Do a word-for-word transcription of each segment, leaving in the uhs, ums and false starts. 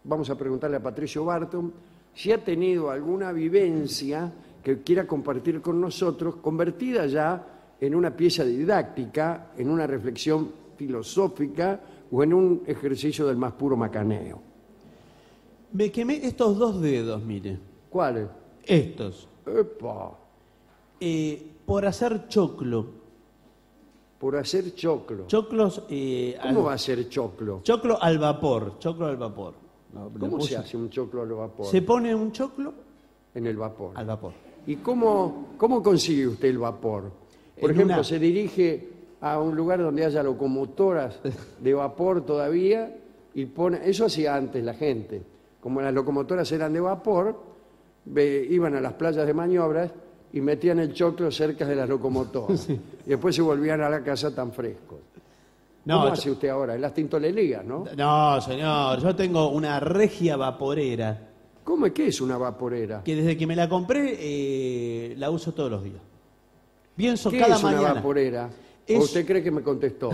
vamos a preguntarle a Patricio Barton si ha tenido alguna vivencia que quiera compartir con nosotros, convertida ya en una pieza didáctica, en una reflexión filosófica o en un ejercicio del más puro macaneo. Me quemé estos dos dedos, mire. ¿Cuáles? Estos. ¡Epa! Eh, por hacer choclo. Por hacer choclo. Choclos... Eh, ¿Cómo al, va a ser choclo? Choclo al vapor. Choclo al vapor. No, ¿Cómo se hace un choclo al vapor? Se pone un choclo en el vapor. al vapor. ¿Y cómo, cómo consigue usted el vapor? Por En ejemplo, una- se dirige a un lugar donde haya locomotoras de vapor todavía y pone... Eso hacía antes la gente. Como las locomotoras eran de vapor, ve- iban a las playas de maniobras y metían el choclo cerca de las locomotoras. Sí. Y después se volvían a la casa tan frescos. No, ¿Cómo yo- hace usted ahora? En las tintolerías, ¿no? No, señor, yo tengo una regia vaporera ¿Cómo es que es una vaporera? que desde que me la compré eh, la uso todos los días. Pienso ¿Qué cada es una mañana. vaporera? Es- ¿O usted cree que me contestó?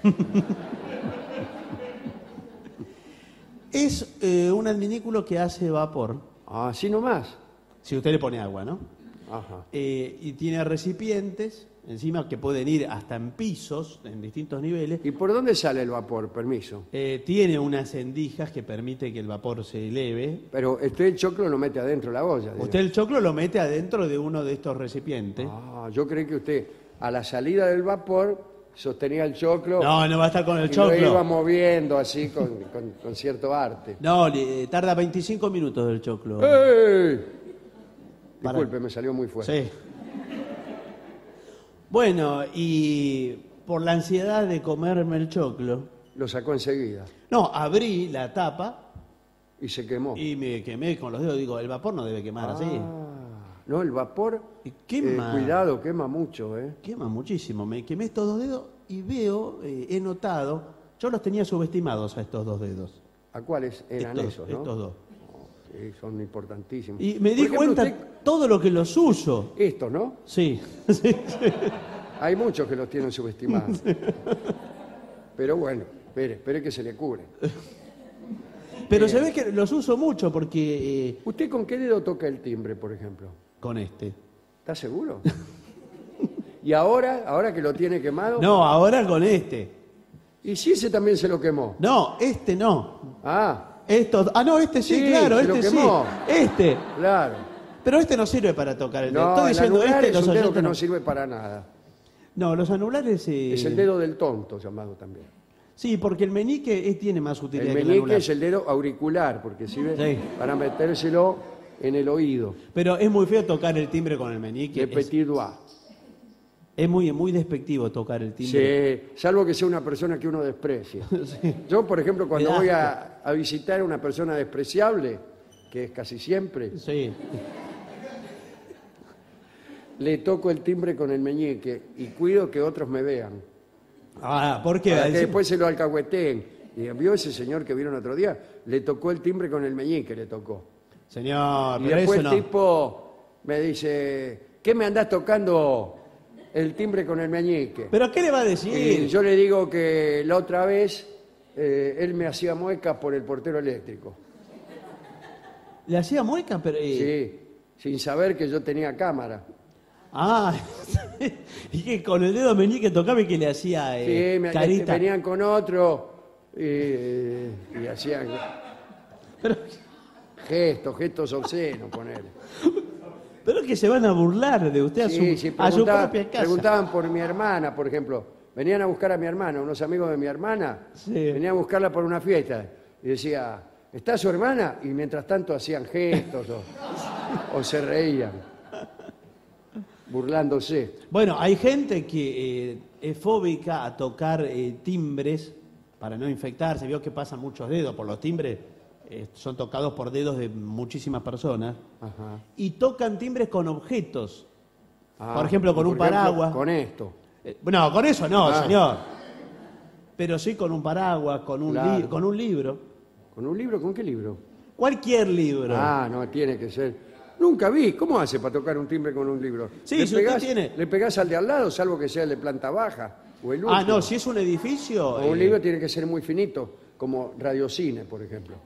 Es eh, un adminículo que hace vapor, Ah, así nomás. si usted le pone agua, ¿no? Ajá. Eh, y tiene recipientes encima que pueden ir hasta en pisos, en distintos niveles. ¿Y por dónde sale el vapor? Permiso. Eh, tiene unas endijas que permite que el vapor se eleve. Pero usted el choclo lo mete adentro de la olla. digo. Usted el choclo lo mete adentro de uno de estos recipientes. Ah, yo creí que usted a la salida del vapor sostenía el choclo No, no va a estar con el y lo iba choclo. moviendo así con, con- con cierto arte. No, le- tarda veinticinco minutos el choclo. ¡Ey! Para- Disculpe, me salió muy fuerte. Sí. Bueno, y por la ansiedad de comerme el choclo, Lo sacó enseguida no, abrí la tapa y se quemó. y me quemé con los dedos. Digo, el vapor no debe quemar así. Ah, no, el vapor, Y quema. eh, cuidado, quema mucho, ¿eh? Quema muchísimo. Me quemé estos dos dedos y veo, eh, he notado, yo los tenía subestimados a estos dos dedos. ¿A cuáles eran estos, esos, no? estos dos. Sí, son importantísimos. Y me di Por ejemplo, cuenta usted- todo lo que los uso. estos, ¿no? Sí, sí, sí. Hay muchos que los tienen subestimados. Pero bueno, espere, espere que se le cure. Pero se ve que los uso mucho porque... eh, ¿Usted con qué dedo toca el timbre, por ejemplo? con este. ¿Está seguro? ¿Y ahora, ahora que lo tiene quemado? No, ahora con este. ¿Y si ese también se lo quemó? No, este no. Ah, Estos, ah, no, este sí, Sí, claro, se lo este sí. quemó. Este. claro. Pero este no sirve para tocar el dedo. No, Estoy el diciendo anular este, es los un dedo oyentes que no no. sirve para nada. No, los anulares... eh, Es el dedo del tonto, llamado también. Sí, porque el meñique eh, tiene más utilidad El que el meñique anular. es el dedo auricular, porque sirve Sí. para metérselo en el oído. Pero es muy feo tocar el timbre con el meñique. Le Es, petit doigt. es muy, muy despectivo tocar el timbre. Sí, salvo que sea una persona que uno desprecie. Sí. Yo, por ejemplo, cuando Me da voy a, a visitar a una persona despreciable, que es casi siempre, Sí. le toco el timbre con el meñique y cuido que otros me vean. Ah, ¿por qué? Para que Encima- después se lo alcahueteen. Y vio ese señor que vieron otro día, le tocó el timbre con el meñique, le tocó. Señor, Y pero después eso el no. tipo me dice, ¿qué me andás tocando el timbre con el meñique? ¿Pero qué le va a decir? Y yo le digo que la otra vez eh, él me hacía muecas por el portero eléctrico. Le hacía mueca, pero... eh, Sí, sin saber que yo tenía cámara. Ah, y que con el dedo meñique tocaba y que le hacía eh, Sí, me, carita. venían con otro eh, y hacían Pero, gestos, gestos obscenos, poner. pero es que se van a burlar de usted a su, Sí, sí, a su preguntaba- propia casa. preguntaban por mi hermana, por ejemplo. Venían a buscar a mi hermana, unos amigos de mi hermana, Sí. venían a buscarla por una fiesta. Y decía, ¿está su hermana? Y mientras tanto hacían gestos o, o se reían, burlándose. Bueno, hay gente que eh, es fóbica a tocar eh, timbres para no infectarse. Vio que pasan muchos dedos por los timbres. eh, son tocados por dedos de muchísimas personas. Ajá. Y tocan timbres con objetos. Ah, Por ejemplo, con un ejemplo, paraguas. Con esto. Eh, no, con eso no, Ah. señor. Pero sí con un paraguas, con un, Claro. li- con un libro. ¿Con un libro? ¿Con qué libro? Cualquier libro. Ah, no, tiene que ser. Nunca vi. ¿Cómo hace para tocar un timbre con un libro? Sí, le si usted pegás, tiene- le pegás al de al lado, salvo que sea el de planta baja o el último. Ah, no, si es un edificio... O un eh, libro tiene que ser muy finito, como Radiocine, por ejemplo.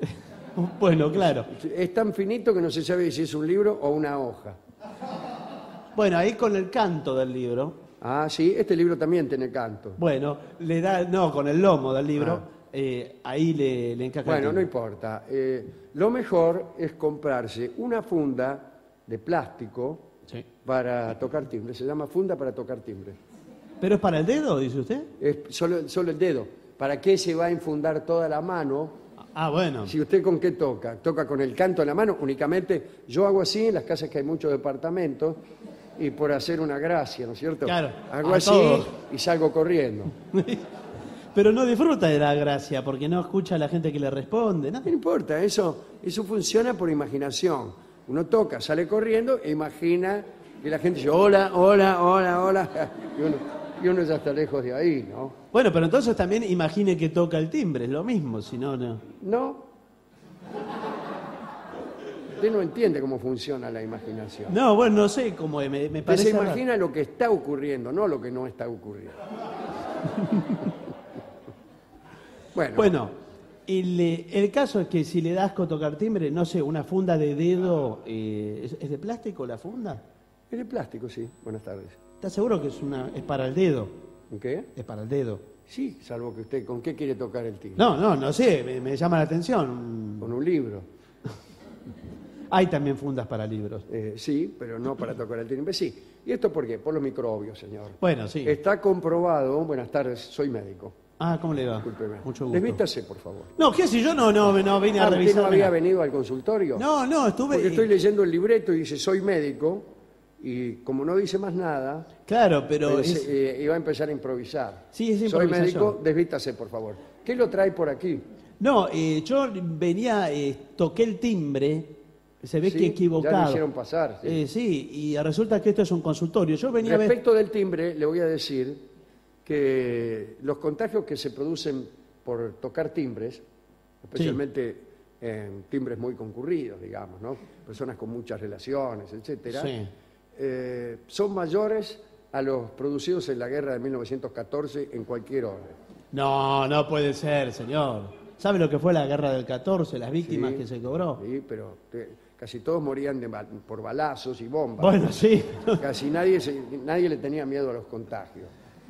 Bueno, claro. Es tan finito que no se sabe si es un libro o una hoja. Bueno, ahí con el canto del libro. Ah, sí, este libro también tiene canto. Bueno, le da, no, con el lomo del libro, Ah. eh, ahí le, le encaja el Bueno, no timbre. importa. Eh, lo mejor es comprarse una funda de plástico Sí. para tocar timbre. Se llama funda para tocar timbre. ¿Pero es para el dedo, dice usted? Es solo, solo el dedo. ¿Para qué se va a enfundar toda la mano? Ah, bueno. Si usted con qué toca, toca con el canto en la mano, únicamente yo hago así en las casas que hay muchos departamentos y por hacer una gracia, ¿no es cierto? Claro, Hago a así todos. y salgo corriendo. Pero no disfruta de la gracia porque no escucha a la gente que le responde, ¿no? No importa, eso, eso funciona por imaginación. Uno toca, sale corriendo e imagina que la gente dice hola, hola, hola, hola. Y uno, y uno ya está lejos de ahí, ¿no? Bueno, pero entonces también imagine que toca el timbre, es lo mismo, si no, no. No. Usted no entiende cómo funciona la imaginación. No, bueno, no sé cómo es, me, me Usted parece se raro. imagina lo que está ocurriendo, no lo que no está ocurriendo. Bueno, Bueno, el, eh, el caso es que si le das con tocar timbre, no sé, una funda de dedo, eh, ¿es, es de plástico la funda? es de plástico, sí. Buenas tardes. ¿Estás seguro que es, una, es para el dedo? ¿En qué? Es para el dedo. Sí, salvo que usted, ¿con qué quiere tocar el timbre? No, no, no sé, me, me llama la atención. Con un libro. Hay también fundas para libros. Eh, sí, pero no para tocar el timbre. Sí. ¿Y esto por qué? Por los microbios, señor. Bueno, sí. Está comprobado, buenas tardes, soy médico. Ah, ¿cómo le va? Discúlpeme. Mucho gusto. Desvístase, por favor. No, ¿qué si yo no, no, no vine a Ah, ¿usted revisar? no había nada. venido al consultorio? No, no, estuve... Porque estoy leyendo el libreto y dice soy médico y como no dice más nada, Claro, pero pues, es... eh, iba a empezar a improvisar. Sí, es Soy improvisación. médico, desvístase, por favor. ¿Qué lo trae por aquí? No, eh, yo venía, eh, toqué el timbre, se ve Sí, que ya equivocado. lo hicieron pasar, sí. Eh, sí, y resulta que esto es un consultorio. Yo venía a ver... Respecto del timbre, le voy a decir que los contagios que se producen por tocar timbres, especialmente en timbres muy concurridos, digamos, ¿no? Personas con muchas relaciones, etcétera, Sí. eh, son mayores a los producidos en la guerra de mil novecientos catorce en cualquier orden. No, no puede ser, señor. ¿Sabe lo que fue la guerra del catorce, las víctimas Sí, que se cobró? Sí, pero eh, casi todos morían de bal- por balazos y bombas. Bueno, sí. Casi nadie, se- nadie le tenía miedo a los contagios.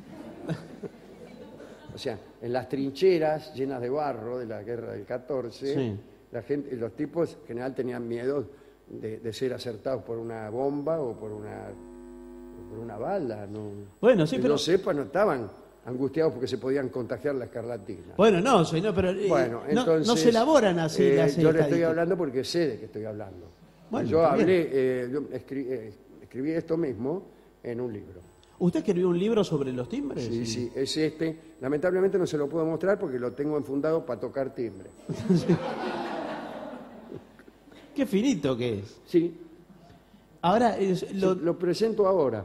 O sea, en las trincheras llenas de barro de la guerra del catorce, Sí. la gente, los tipos en general tenían miedo de, de ser acertados por una bomba o por una, por una bala. ¿No? Bueno, sí, que pero- yo sepa, no estaban angustiados porque se podían contagiar la escarlatina. Bueno, no, señor, pero eh, Bueno, no- entonces, no, se elaboran así eh, las Yo le estoy estadísticas. hablando porque sé de qué estoy hablando. Bueno, yo está hablé, bien. eh, yo escri- eh, escribí esto mismo en un libro. ¿Usted escribió un libro sobre los timbres? Sí, sí, es este. Lamentablemente no se lo puedo mostrar porque lo tengo enfundado para tocar timbre. Qué finito que es. Sí, Ahora, es- lo- lo, lo presento ahora.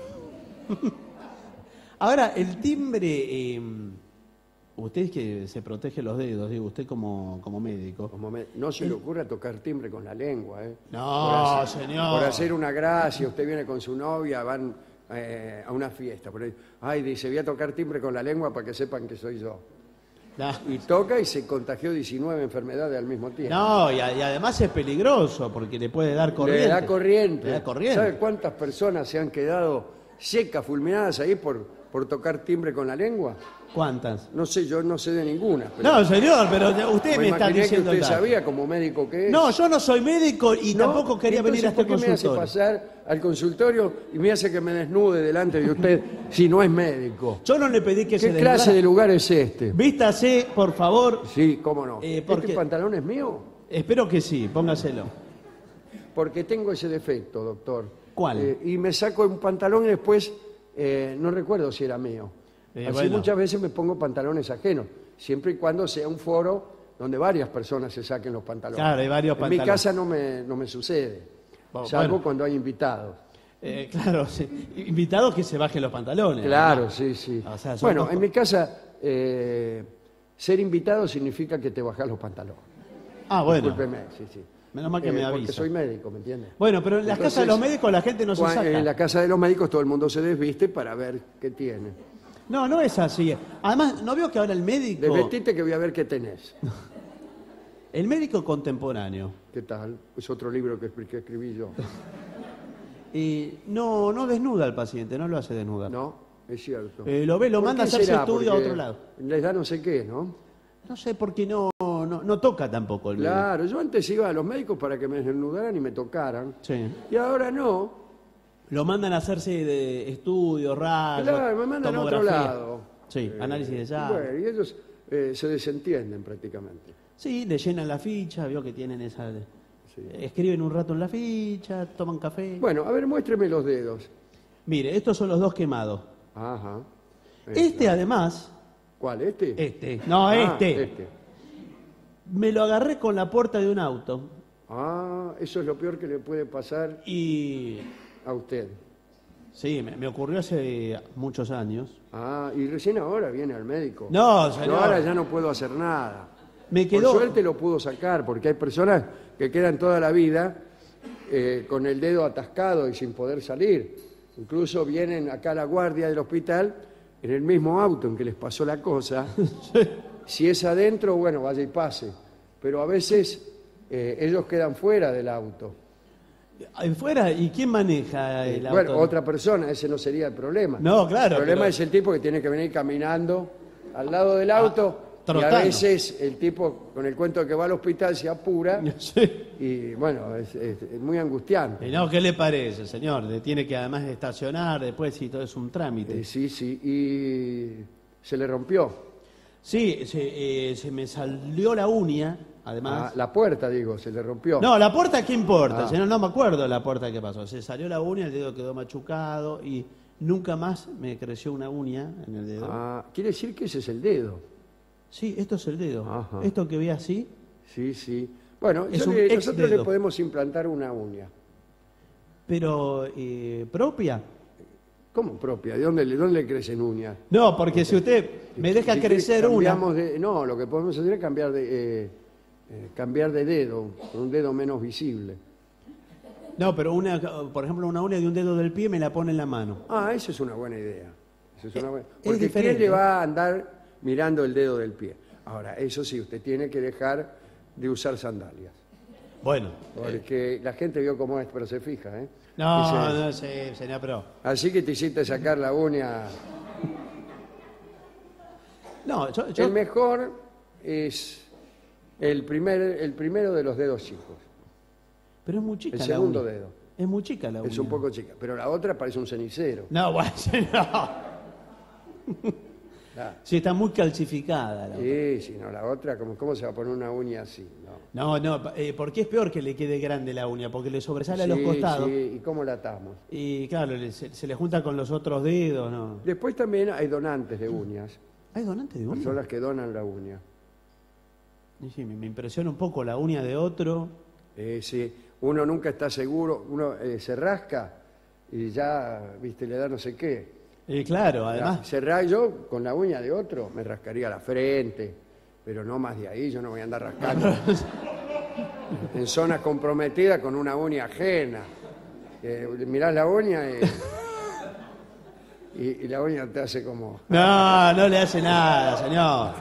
ahora el timbre, eh, usted es que se protege los dedos, digo, usted como, como médico. Como me- no se le ocurra tocar timbre con la lengua. ¿eh? No, Por hacer- señor. Por hacer una gracia, usted viene con su novia, van eh, a una fiesta. Por ahí, ay, dice, voy a tocar timbre con la lengua para que sepan que soy yo. No, Y toca y se contagió diecinueve enfermedades al mismo tiempo. no, y, a- y además es peligroso porque le puede dar corriente. Le da corriente. Le da corriente. ¿Sabe cuántas personas se han quedado secas, fulminadas ahí por, por tocar timbre con la lengua? ¿Cuántas? No sé, yo no sé de ninguna. Pero No, señor, pero usted me me está imaginé que diciendo usted el dato. sabía como médico que es. No, yo no soy médico y ¿No? tampoco quería Entonces, venir a este ¿por qué me hace consultorio. pasar al consultorio y me hace que me desnude delante de usted si no es médico? Yo no le pedí que se ¿Qué clase desnudara. de lugar es este? Vístase, por favor. Sí, cómo no. Eh, porque- ¿Este pantalón es mío? Espero que sí, póngaselo. Porque tengo ese defecto, doctor. ¿Cuál? Eh, y me saco un pantalón y después eh, no recuerdo si era mío. Eh, Así bueno. muchas veces me pongo pantalones ajenos, siempre y cuando sea un foro donde varias personas se saquen los pantalones. Claro, hay varios En mi pantalones. casa no me, no me sucede, Bueno, salvo bueno. cuando hay invitados. Eh, claro, sí. Invitados que se bajen los pantalones. Claro, sí, sí. O sea, son Bueno, dos en co- mi casa eh, ser invitado significa que te bajas los pantalones. Ah, bueno. Discúlpeme, sí, sí. Menos mal que Eh, me porque avisa. soy médico, ¿me entiende? Bueno, pero en las Entonces, casas de los médicos la gente no se Cuan- saca. En la casa de los médicos todo el mundo se desviste para ver qué tiene. No, no es así. Además, ¿no veo que ahora el médico... Desvestite que voy a ver qué tenés. El médico contemporáneo. ¿Qué tal? Es otro libro que, que escribí yo. Y no, no desnuda al paciente, no lo hace desnudar. No, es cierto. Eh, lo ve, lo ¿Por manda a qué hacerse será? estudio a Porque otro lado. Les da no sé qué, ¿no? No sé por qué no, no, no toca tampoco el médico. Claro, yo antes iba a los médicos para que me desnudaran y me tocaran. Sí. Y ahora no. Lo mandan a hacerse de estudios, rayos, Claro, me mandan a otro tomografía. lado. Sí, Eh, análisis de y sangre. Bueno, y ellos eh, se desentienden prácticamente. Sí, le llenan la ficha, vio que tienen esa... Sí. Escriben un rato en la ficha, toman café. Bueno, a ver, muéstreme los dedos. Mire, estos son los dos quemados. Ajá. Este además, ¿Cuál? ¿Este? este, no, Ah, este, este. me lo agarré con la puerta de un auto Ah, eso es lo peor que le puede pasar y... a usted. Sí, me, me ocurrió hace muchos años. Ah, y recién ahora viene al médico. No, señor. Yo ahora ya no puedo hacer nada. Me quedó... Por suerte lo pudo sacar, porque hay personas que quedan toda la vida eh, con el dedo atascado y sin poder salir. Incluso vienen acá a la guardia del hospital en el mismo auto en que les pasó la cosa. Si es adentro, bueno, vaya y pase. Pero a veces eh, ellos quedan fuera del auto. Ahí fuera, ¿y quién maneja el auto? Bueno, otra persona, ese no sería el problema. No, claro, El problema pero- es el tipo que tiene que venir caminando al lado del auto. Y a trotando. veces el tipo, con el cuento de que va al hospital, se apura. Sí. Y bueno, es, es- es muy angustiante. Y no, ¿qué le parece, señor? Le tiene que además estacionar después y todo es un trámite. Eh, sí, sí, y se le rompió. Sí, se, eh, se me salió la uña, Ah, además. la puerta, digo, se le rompió. No, la puerta, ¿qué importa? Ah. Señor, no me acuerdo la puerta que pasó. Se salió la uña, el dedo quedó machucado y nunca más me creció una uña en el dedo. Ah, quiere decir que ese es el dedo. Sí, esto es el dedo. Ajá. Esto que ve así, Sí, sí. Bueno, Es yo un le- ex nosotros le dedo. podemos implantar una uña. pero eh, propia. ¿Cómo propia? ¿De dónde, le- dónde le crecen uñas? No, porque si usted me deja Si crecer una... cambiamos de- no, lo que podemos hacer es cambiar de, eh, eh, cambiar de dedo, con un dedo menos visible. No, pero una, por ejemplo, una uña de un dedo del pie me la pone en la mano. Ah, esa es una buena idea. Esa es una buena- es Porque ¿quién diferente. le va a andar mirando el dedo del pie? Ahora, eso sí, usted tiene que dejar de usar sandalias. Bueno. Porque la gente vio cómo es, pero se fija, ¿eh? No, Dice, no sé, señor, pero... así que te hiciste sacar la uña. No, yo... yo- El mejor es el, primer, el primero de los dedos chicos. pero es muy chica El la segundo uña. dedo. Es muy chica la uña. Es un poco chica, pero la otra parece un cenicero. No, bueno, no. Ah, Sí, está muy calcificada la otra. sí, sí, no, la otra, ¿cómo, cómo se va a poner una uña así? No. No, no, eh, porque es peor que le quede grande la uña, porque le sobresale a los Sí, costados. sí, ¿y cómo la atamos? Y claro, le- se, se le junta con los otros dedos, ¿no? Después también hay donantes de uñas, ¿Hay donante de uña? personas que donan la uña. Y sí, me, me impresiona un poco la uña de otro. Eh, sí, uno nunca está seguro, uno eh, se rasca y ya, viste, le da no sé qué. Y claro, además... Se ra- yo con la uña de otro me rascaría la frente, pero no más de ahí, yo no voy a andar rascando en zonas comprometidas con una uña ajena. Eh, mirás la uña y, y, y la uña te hace como... No, no le hace nada, señor.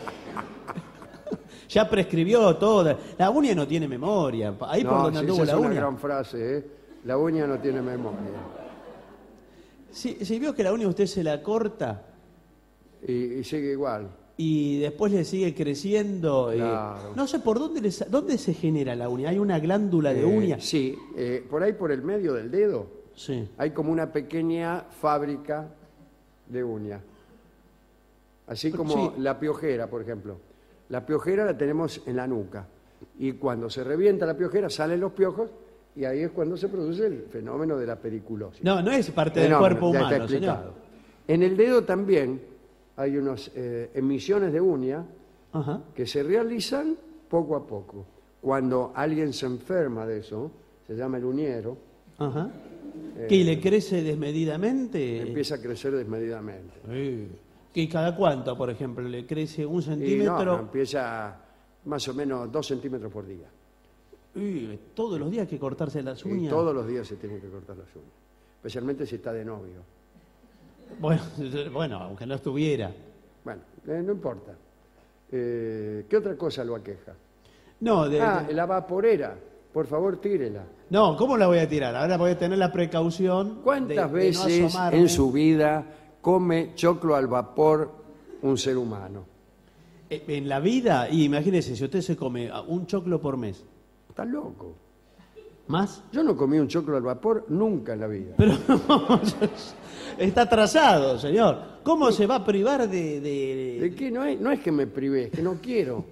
Ya prescribió todo. La uña no tiene memoria. Ahí por No, donde sí, anduvo esa la es una uña. gran frase, ¿eh? La uña no tiene memoria. Si, si vio que la uña usted se la corta Y, y sigue igual. y después le sigue creciendo. eh, Claro. no sé por dónde, le sa- dónde se genera la uña. ¿Hay una glándula de Eh, uña? Sí, eh, por ahí por el medio del dedo Sí. hay como una pequeña fábrica de uña. Así como Sí. la piojera, por ejemplo. La piojera la tenemos en la nuca. Y cuando se revienta la piojera salen los piojos y ahí es cuando se produce el fenómeno de la periculosis. No, no es parte del Fenómeno, cuerpo ya está humano, explicado. señor. En el dedo también hay unas eh, emisiones de uña Ajá. que se realizan poco a poco. Cuando alguien se enferma de eso, se llama el uñero, Ajá. ¿Que le crece desmedidamente? empieza a crecer desmedidamente. Sí. ¿Y cada cuánto, por ejemplo? ¿Le crece un Y no, centímetro? no, empieza más o menos dos centímetros por día. Uy, todos los días hay que cortarse las Y uñas. todos los días se tienen que cortar las uñas. Especialmente si está de novio. Bueno, bueno, aunque no estuviera. Bueno, eh, no importa. Eh, ¿Qué otra cosa lo aqueja? No, de, Ah, de- la vaporera. Por favor, tírela. no, ¿cómo la voy a tirar? Ahora voy a tener la precaución. ¿Cuántas de- de no veces asomarme. en su vida come choclo al vapor un ser humano? Eh, En la vida, y imagínese, si usted se come un choclo por mes, Está loco. ¿más? Yo no comí un choclo al vapor nunca en la vida. Pero está atrasado, señor. ¿Cómo se va a privar de, de- ¿De qué? No es, no es que me privé, es que no quiero.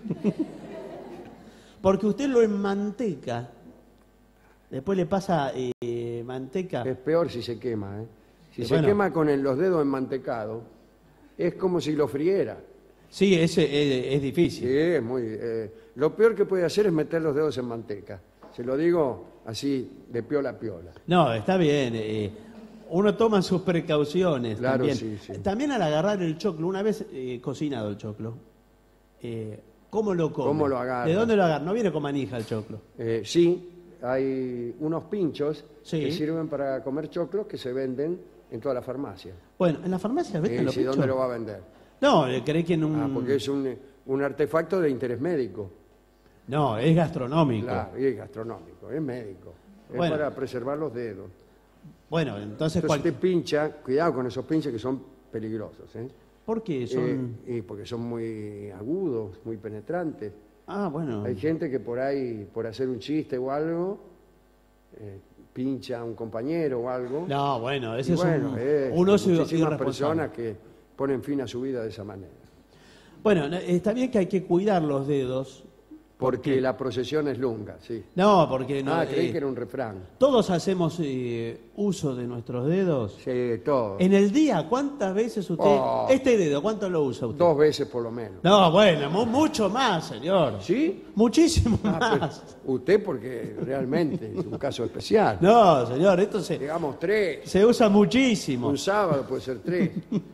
Porque usted lo enmanteca. Después le pasa eh, manteca. Es peor si se quema, ¿eh? Si Y se bueno. quema con el- los dedos enmantecados, es como si lo friera. Sí, ese es, es difícil. Sí, es muy... eh, lo peor que puede hacer es meter los dedos en manteca. Se lo digo así, de piola a piola. No, está bien. eh, uno toma sus precauciones. Claro, también. sí, sí. También al agarrar el choclo, una vez eh, cocinado el choclo, eh, ¿cómo lo come? ¿Cómo lo agarra? ¿De dónde lo agarra? No viene con manija el choclo. Eh, sí, hay unos pinchos Sí. que sirven para comer choclos que se venden en toda la farmacia. Bueno, en la farmacia venden Eh, los sí, pinchos. ¿dónde lo va a vender? No, eh, ¿cree que en un... Ah, porque es un, un artefacto de interés médico. No, es gastronómico. Claro, y es gastronómico, es médico. Es Bueno. para preservar los dedos. Bueno, entonces, Entonces ¿cuál- te pincha, cuidado con esos pinches que son peligrosos, ¿eh? ¿por qué son...? Eh, y porque son muy agudos, muy penetrantes. Ah, bueno. Hay gente que por ahí, por hacer un chiste o algo, eh, pincha a un compañero o algo. No, bueno, Y ese bueno, es es un, un ocio muchísimas irresponsable. personas que ponen fin a su vida de esa manera. Bueno, no, está bien que hay que cuidar los dedos. Porque qué? la procesión es lunga, sí. No, porque no, ah, creí eh, que era un refrán. todos hacemos eh, uso de nuestros dedos. Sí, todo. En el día, ¿cuántas veces usted... Oh. Este dedo, ¿cuánto lo usa usted? Dos veces por lo menos. No, bueno, mu- mucho más, señor. ¿Sí? Muchísimo Ah, más. pero usted porque realmente es un caso especial. No, señor, esto se, Digamos tres. se usa muchísimo. Un sábado puede ser tres.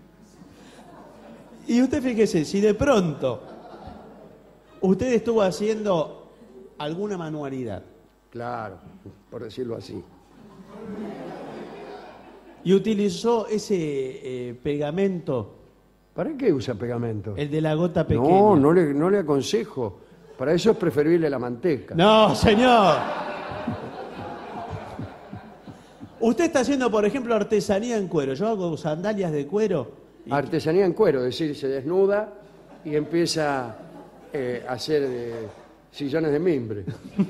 Y usted fíjese, si de pronto usted estuvo haciendo alguna manualidad Claro, por decirlo así. y utilizó ese eh, pegamento, ¿Para qué usa pegamento? el de la gota pequeña. No, no le, no le aconsejo. Para eso es preferible la manteca. No, señor. Usted está haciendo, por ejemplo, artesanía en cuero. Yo hago sandalias de cuero. y- Artesanía en cuero, es decir, se desnuda y empieza eh, a hacer eh, sillones de mimbre.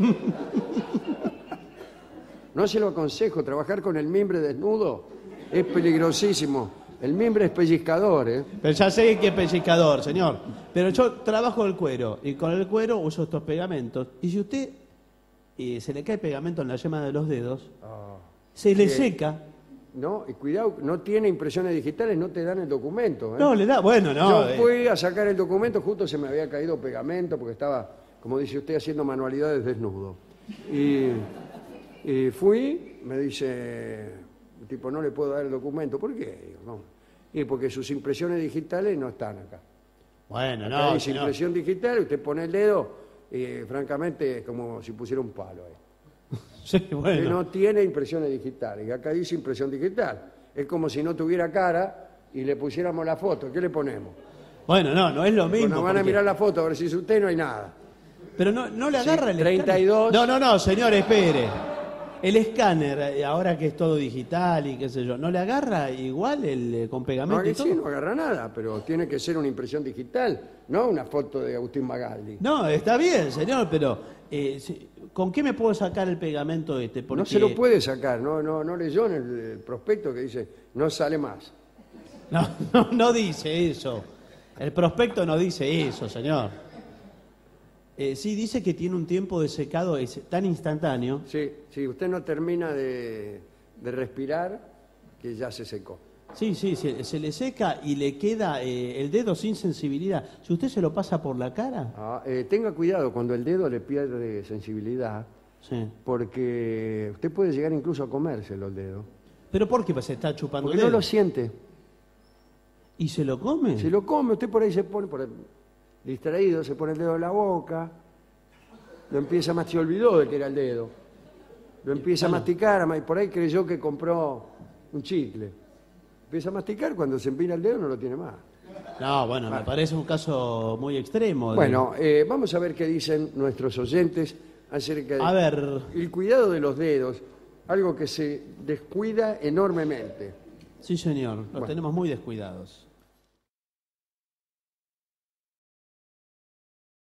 No se lo aconsejo, trabajar con el mimbre desnudo es peligrosísimo. El mimbre es pellizcador, ¿eh? Pero ya sé que es pellizcador, señor. Pero yo trabajo el cuero y con el cuero uso estos pegamentos. Y si usted eh, se le cae pegamento en la yema de los dedos, se le Eh, seca. No, y cuidado, no tiene impresiones digitales, no te dan el documento. ¿eh? No, le da. Bueno, no. Yo eh, fui a sacar el documento, justo se me había caído pegamento porque estaba, como dice usted, haciendo manualidades desnudo. Y, y fui, me dice, tipo, no le puedo dar el documento. ¿Por qué? Digo, no. Y porque sus impresiones digitales no están acá. Bueno, Acá no. dice señor. impresión digital, usted pone el dedo y francamente es como si pusiera un palo ahí. Sí, Que bueno. no tiene impresiones digitales. Y acá dice impresión digital. Es como si no tuviera cara y le pusiéramos la foto. ¿Qué le ponemos? Bueno, no, no es lo mismo. Cuando van a porque- mirar la foto, a ver si es usted, no hay nada. Pero no, no le Sí, agarra el treinta y dos. escáner. No, no, no, señor, espere. El escáner, eh, ahora que es todo digital y qué sé yo, ¿no le agarra igual el eh, con No, pegamento que y todo? sí, no agarra nada, pero tiene que ser una impresión digital, no una foto de Agustín Magaldi. No, está bien, señor, pero eh, si- ¿con qué me puedo sacar el pegamento este? Porque... No se lo puede sacar, no, no, no leyó en el, el prospecto que dice no sale más. No, no, no dice eso. El prospecto no dice eso, señor. Eh, sí, dice que tiene un tiempo de secado es tan instantáneo. Sí, si usted no termina de, de respirar, que ya se secó. Sí, sí, se, se le seca y le queda eh, el dedo sin sensibilidad. Si usted se lo pasa por la cara, Ah, eh, tenga cuidado cuando el dedo le pierde sensibilidad, sí. porque usted puede llegar incluso a comérselo el dedo. ¿Pero por qué se está chupando Porque el no dedo? lo siente. ¿Y se lo come? Si lo come, usted por ahí se pone, por ahí, distraído, se pone el dedo en la boca, lo empieza a masticar, se olvidó de que era el dedo, lo empieza a Bueno. masticar, a ma- y por ahí creyó que compró un chicle. Empieza a masticar, cuando se empina el dedo no lo tiene más. No, bueno, me parece un caso muy extremo. de- Bueno, eh, vamos a ver qué dicen nuestros oyentes acerca A ver, del cuidado de los dedos, algo que se descuida enormemente. sí señor, los Bueno. tenemos muy descuidados.